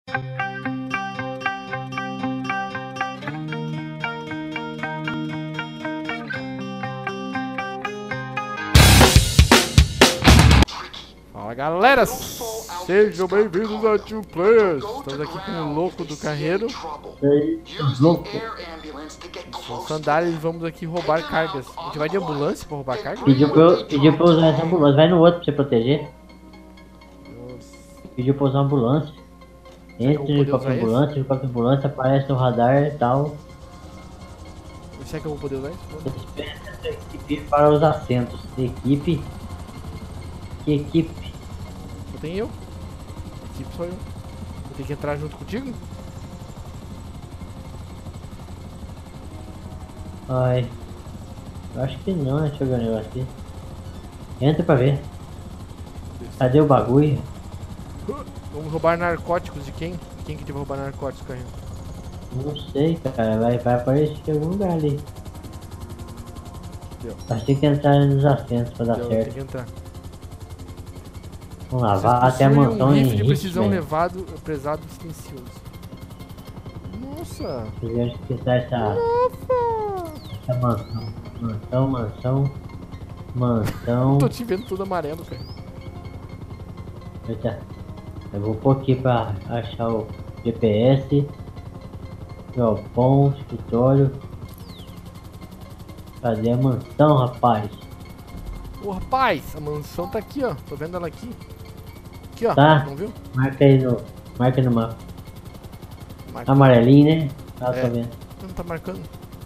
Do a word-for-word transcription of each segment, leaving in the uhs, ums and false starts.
Fala galera, sejam bem-vindos a Two Players. Estamos aqui com o louco do carreiro. Louco. Com sandálias e vamos aqui roubar cargas. A gente vai de ambulância pra roubar cargas? Pediu pra, eu, pediu pra eu usar essa ambulância. Vai no outro pra você proteger. Nossa. Pediu pra eu usar a ambulância. Entra eu vou de poder qualquer usar ambulância, de qualquer ambulância, aparece no radar e tal. Será que eu vou poder usar isso? Dispensa essa equipe para os assentos. Equipe. Que equipe? Só tem eu. A equipe sou eu. Vou ter que entrar junto contigo? Ai. Eu acho que não, né? Deixa eu ver o negócio aqui. Entra pra ver. Cadê o bagulho? Vamos roubar narcóticos de quem? Quem que te vai roubar narcóticos, carrinho? Não sei, cara. Vai, vai aparecer em algum lugar ali. Deu. Acho que tem que entrar nos assentos pra dar Deu, tem certo. que entrar. Vamos lá, Vocês vá até a possuem mansão um em rifle de precisão Richmond. levado, pesado e silencioso. Nossa! Queria esquecer essa, Nossa! essa mansão. Mansão, mansão. Mansão. Tô te vendo tudo amarelo, cara. Eita. Eu vou pôr aqui pra achar o G P S. Galpão, escritório. Cadê a mansão, rapaz? Ô rapaz, a mansão tá aqui, ó. Tô vendo ela aqui. Aqui, ó. Tá. Não viu? Marca aí no. Marca no mapa. Marca. Amarelinho, né? Ah, É. tô vendo. Não tá marcando.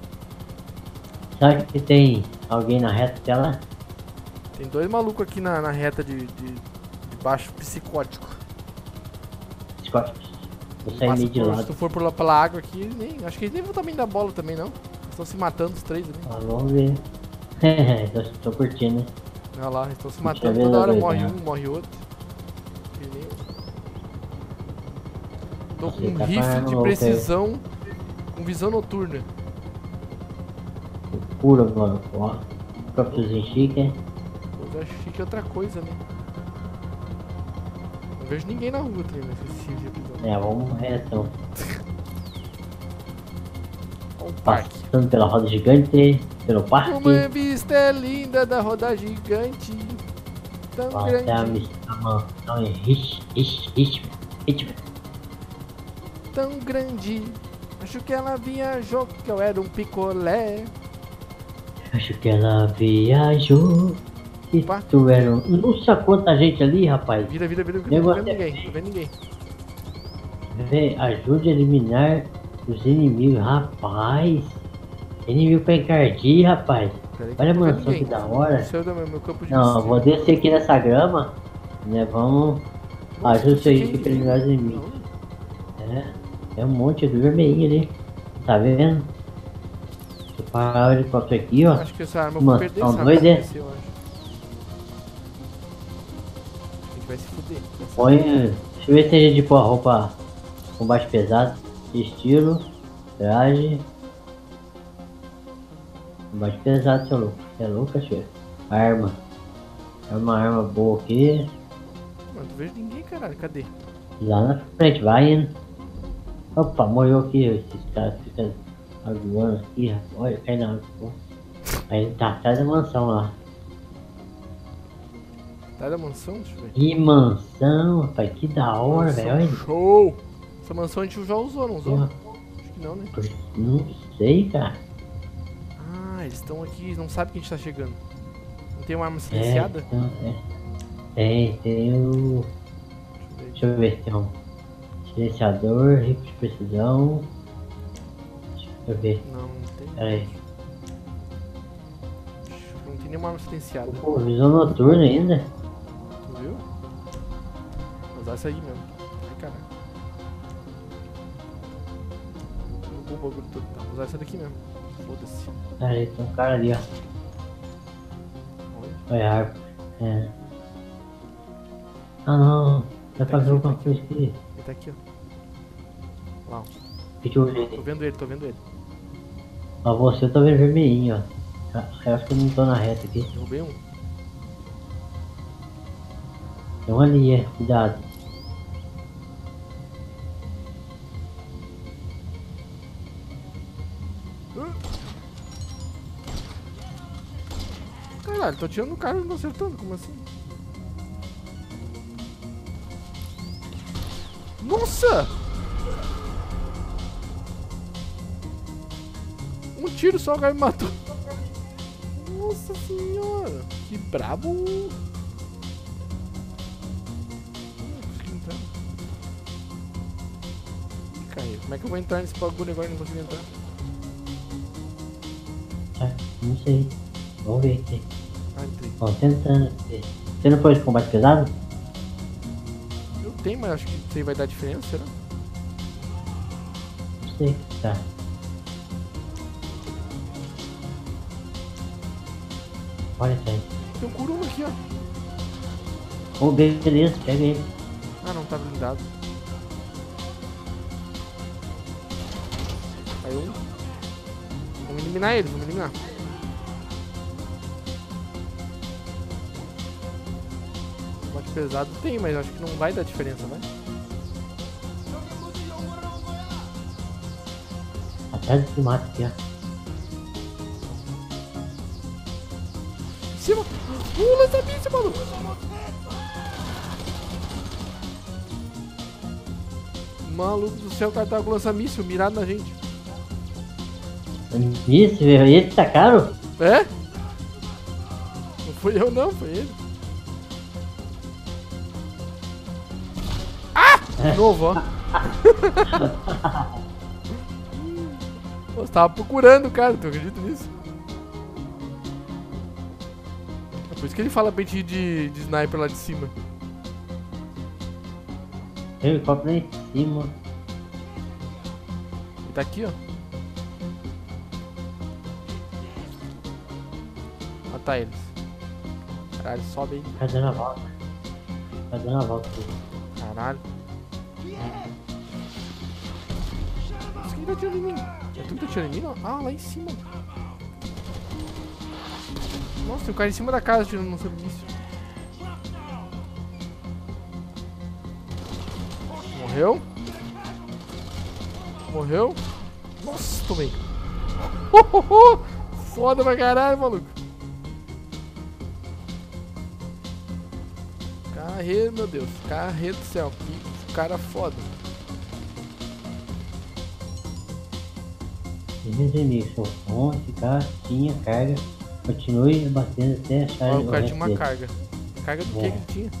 Sabe que tem alguém na reta dela? Tem dois malucos aqui na, na reta de, de, de baixo psicótico. Scott. Vou sair Passa meio de por- se lado. tu for por lá pela água aqui, nem, acho que eles nem vão também dar bola também, não. Eles estão se matando os três ali. Ah, vamos ver. tô, tô curtindo, né? Olha lá, eles estão se Deixa eu matando. ver Toda hora dois, morre né? um, morre outro. E nem- Tô com Você um tá rifle parando de louco aí. precisão com visão noturna. Pura, mano. Ó. Próprio chique, hein? Eu achei que é outra coisa, né? Não vejo ninguém na rua também nesse rifle de precisão. É, vamos retão. Olha o parque. Passando pela roda gigante, pelo parque. Uma vista é linda da roda gigante. Tão Até a grande, missão não é Rich, Rich, Rich, Rich. tão grande. Acho que ela viajou, que eu era um picolé. Acho que ela viajou. E Opa. tu era um... Nossa, quanta gente ali, rapaz. Vira, vira, vira, vira. Não tô Negócio vendo é ninguém, tô vendo ninguém. Vê, ajude a eliminar os inimigos, rapaz. Inimigo pra encardir, rapaz. Pera aí que Olha a eu não tô vendo mansão que ninguém. da hora. Esse é o meu meu campo de Não, eu visita. vou descer aqui nessa grama. Né, vamos. Ajude Isso aí aqui- pra eliminar os inimigos. Não. É, é um monte de vermelhinho ali. Tá vendo? Deixa eu parar o helicóptero aqui, ó. Acho que essa arma eu Mano, vou perder, são essa dois, arma é? vai descer, eu acho. A gente vai se fuder. Essa- Põe. Deixa eu ver se a gente põe a roupa combate pesado. Estilo. Traje. Combate pesado, seu louco. Você é louco, cachorro? Arma. É uma arma boa aqui. Mano, não vejo ninguém, caralho. Cadê? Lá na frente, vai indo. Opa, morreu aqui. Esses caras ficam aguando aqui, rapaz. Olha, cai na água. pô. Aí ele tá atrás da mansão lá. Tá da mansão? Deixa eu ver. Que mansão, rapaz. Que da hora, Mansão velho. Olha. show! Essa mansão a gente já usou, não usou? Ó. Acho que não, né? Não sei, cara. Ah, eles estão aqui, eles não sabem que a gente tá chegando. Não tem uma arma É, silenciada? então, é. Tem, tem o. Deixa eu ver. Deixa eu ver se tem um silenciador, rifle de precisão. Deixa eu ver. Não, não tem. Pera aí. Não tem nenhuma arma silenciada. Pô, visão noturna ainda. Tu viu? Vou usar essa aí mesmo. Ai, caralho. Derrubou o bagulho todo. Tá, vou usar essa daqui mesmo. Foda-se. Pera aí, tem um cara ali, ó. Olha. Olha a árvore. É. Ah não, dá pra ver aqui, alguma tá coisa aqui. Ele tá aqui, ó. Lá, ó. Deixa eu Tô ver. vendo ele, tô vendo ele. Ó, você eu tô vendo vermelhinho, ó. Ah, eu acho que eu não tô na reta aqui. Derrubei um. Tem um ali, é. Cuidado. Caralho, tô tirando o cara e não acertando, como assim? Nossa! Um tiro só o cara me matou. Nossa senhora, que brabo. Hum, consegui entrar. Ih, caiu. Como é que eu vou entrar nesse bagulho agora e não consigo entrar? Ah, não sei. Vamos ver aqui. Ah, entrei. Ó, tentando. Você não pode combate pesado? Eu tenho, mas acho que isso aí vai dar diferença, será? Não sei. Tá. Olha isso aí. Tem um Kuruma aqui, ó. Oh, beleza, pega ele. Ah, não tá blindado. Aí um. Vamos eliminar ele, vamos eliminar. Combate pesado tem, mas acho que não vai dar diferença, vai? Atrás desse mato aqui, ó. Em cima! Uh, lança-míssil, maluco! Maluco do céu, o cara tá com lança-míssil mirado na gente. Isso, velho. Esse tá caro? É? Não fui eu não, foi ele. Ah! De novo, ó. Você tava procurando o cara, tu acredita nisso? É por isso que ele fala pra gente ir de, de sniper lá de cima. Tem um helicóptero lá em cima. Ele tá aqui, ó. Matar eles. Caralho, sobe aí. Tá dando a volta. Tá dando a volta aqui. Caralho. Nossa, quem tá atirando em mim? É tu que tá atirando em mim? Não? Ah, lá em cima. Nossa, tem um cara em cima da casa atirando no submíssil. Morreu. Morreu. Nossa, tomei. Oh, oh, oh. Foda pra caralho, maluco. Carreiro, meu Deus. Carreiro do céu. Que cara foda. Esses inimigos são fonte, caixinha, carga. Continue batendo até achar Ó, o cara tinha uma dele. carga. Carga do É. que que ele tinha?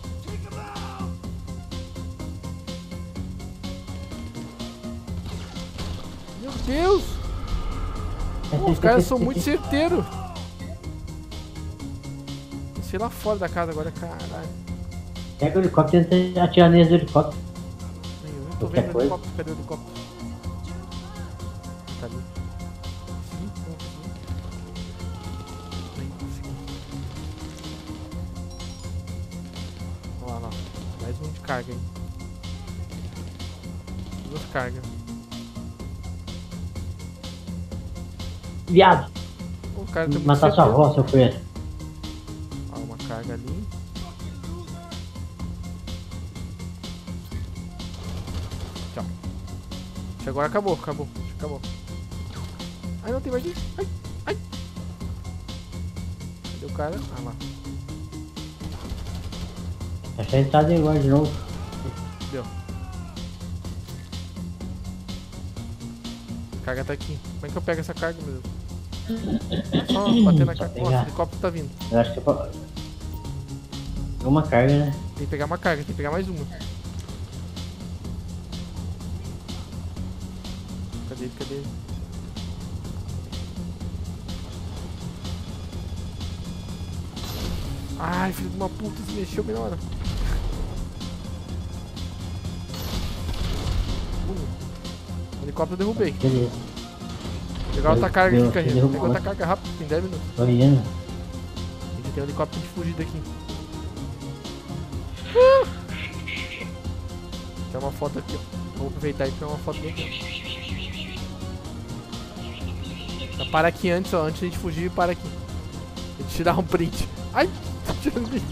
Meu Deus! Pô, os caras são muito certeiros. Sei lá fora da casa agora, caralho. Pega o helicóptero e tenta atirar neles do helicóptero. Eu não tô Qualquer vendo o coisa. helicóptero, cadê o helicóptero? Tá ali. Sim, não, sim. Consegui. Olha lá, lá. Mais um de carga, hein. Duas cargas. Viado! O cara tem muito Matar sua certeiro. avó, seu preço. Ó, uma carga ali. Tchau. Acho que agora acabou, acabou. Acho que acabou. Ai, não tem mais. Ai, ai. Cadê o cara? Ah lá. Achei a entrada igual de novo. Deu. A carga tá aqui. Como é que eu pego essa carga, meu Deus? Só bater na Só carga. pegar. Nossa, o helicóptero tá vindo. Eu acho que é pra... uma carga, né? Tem que pegar uma carga, tem que pegar mais uma. Cadê ele? Cadê ele? Ai, filho de uma puta, se mexeu bem na hora. Uh, o helicóptero eu derrubei. Beleza. Pegar outra carga Deu, aqui, carrinho. derrubou. Pega outra carga rápido, tem dez minutos. Tô indo. A gente tem um helicóptero de fugir daqui. Uh! Tem uma foto aqui, ó. Vou aproveitar e tirar uma foto bem aqui. Tá, para aqui antes, ó. Antes de a gente fugir, para aqui. Vou tirar um print. Ai! Tô tirando print.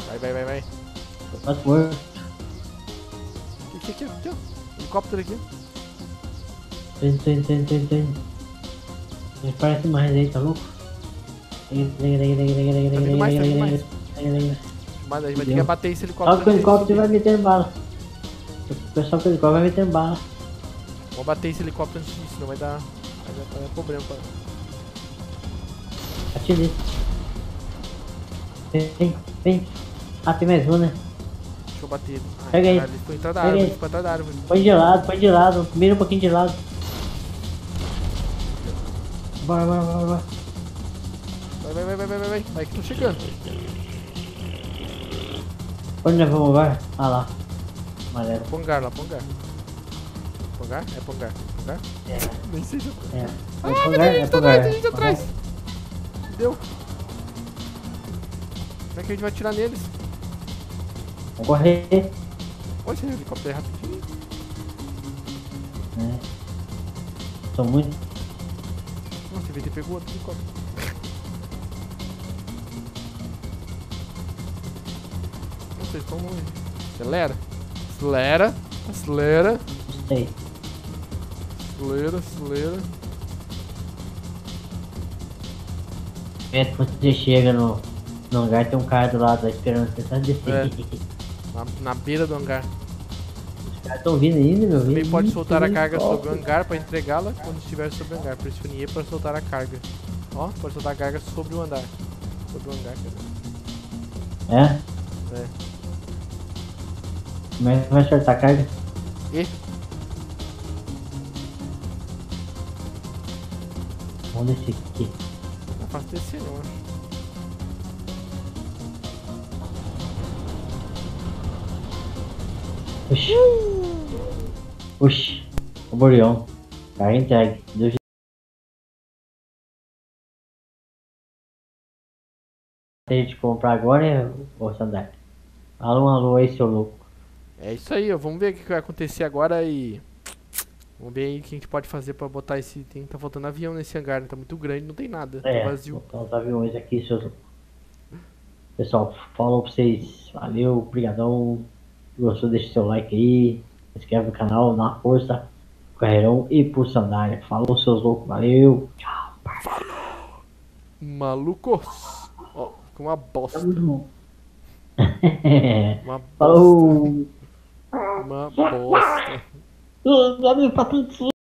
Vai, vai, vai, vai. Tô quase morto. Aqui, aqui, aqui, aqui, ó. Helicóptero aqui. Tô indo, tô indo, tô indo, tô indo, tô indo. Mas parece mais aí, tá louco? Tá vindo mais, tá vindo mais. Mas a gente vai ter que abater esse helicóptero. Só que o helicóptero vai metendo bala. O pessoal do helicóptero vai metendo bala. Vou bater esse helicóptero antes disso, senão vai dar, vai dar problema pra... Atire. Vem, vem. Ah, tem mais um, né? Deixa eu bater ele. Ai, Pega aí. caralho, ele ficou entrada da Pega árvore, aí. ele ficou entrada da árvore. Põe de lado, põe de lado. Mira um pouquinho de lado. Bora, bora, bora, bora. Vai, vai, vai, vai, vai, vai, vai. Vai que tô chegando. Onde nós vamos agora? Ah lá. Amarelo. Pongar lá, pongar. Pongar? É pongar. Pongar? É. Nem sei se... É. Ah, É mas Pongar, tem é gente Pongar. atrás, tem gente atrás. Deu. Como é que a gente vai atirar neles? Vamos correr. Olha esse helicóptero é rapidinho. É. São muito. Nossa, devia ter pegou outro helicóptero. Nossa, eles estão longe. Acelera. Acelera. Acelera. Sei. Acelera, acelera. É, quando você chega no, no hangar, tem um cara do lado lá esperando você só descer. É. Na, na beira do hangar. Os caras estão vindo ainda, meu. Também Vindo, pode soltar a vindo, carga top. sobre o hangar para entregá-la quando estiver sobre o hangar. Pressione E para soltar a carga. Ó, pode soltar a carga sobre o andar. Sobre o hangar, quer dizer. É? É. Como é que vai soltar a carga? E? Vamos descer aqui. Não é fácil descer, não, acho. Oxi. Oxi. O Boreão. Carga entregue. Deus. Se a gente comprar agora, é o Sandar. Alô, alô aí, seu louco. É isso aí, ó. Vamos ver o que vai acontecer agora e... Vamos ver aí o que a gente pode fazer pra botar esse... Tem, tá faltando avião nesse hangar, né? Tá muito grande, não tem nada. É, Tá vazio. então os aviões aqui, seus... Pessoal, falou pra vocês. Valeu, obrigadão. Gostou, deixa seu like aí. Se inscreve no canal, dá uma força. Carreirão e pro Sandália. Falou, seus loucos. Valeu. Tchau. Malucos. Ó, ficou uma bosta. Tamo junto. Uma bosta. Falou. Uma bosta. Valeu pra todos.